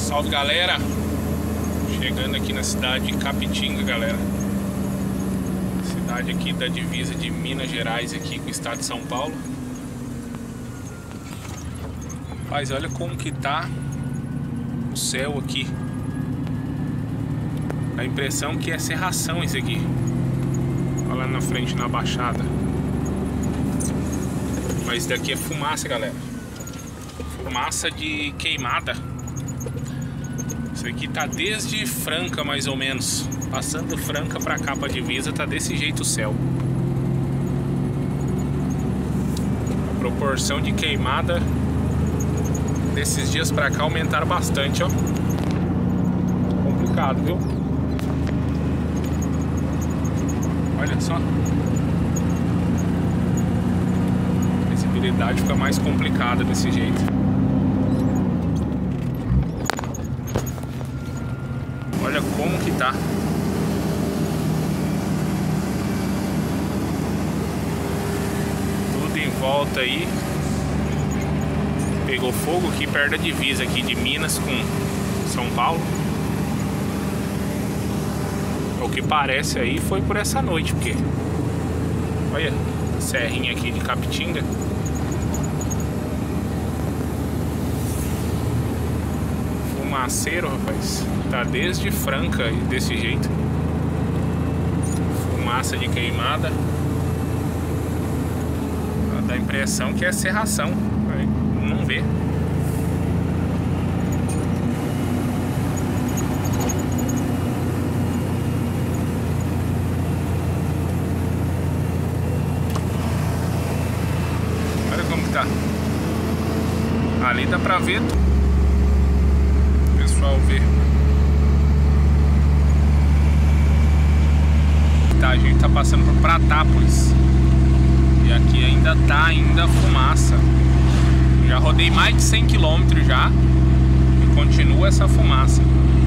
Salve, galera! Chegando aqui na cidade de Capitinga, galera. Cidade aqui da divisa de Minas Gerais aqui com o estado de São Paulo. Rapaz, olha como que tá o céu aqui. A impressão que é serração isso aqui. Olha lá na frente na baixada. Mas isso daqui é fumaça, galera. Fumaça de queimada. Isso aqui tá desde Franca, mais ou menos. Passando Franca pra cá, pra divisa, tá desse jeito o céu. A proporção de queimada desses dias pra cá aumentaram bastante, ó. Complicado, viu? Olha só. A visibilidade fica mais complicada desse jeito. Olha como que tá. Tudo em volta aí. Pegou fogo aqui perto da divisa aqui de Minas com São Paulo. O que parece aí foi por essa noite, porque olha a serrinha aqui de Capitinga. Fumaceiro, rapaz. Tá desde Franca desse jeito. Fumaça de queimada. Dá a impressão que é serração. Não vê. Olha como que tá. Ali dá pra ver tudo. O pessoal vê. Tá, a gente tá passando por Pratápolis. E aqui ainda tá fumaça. Já rodei mais de 100 km já. E continua essa fumaça.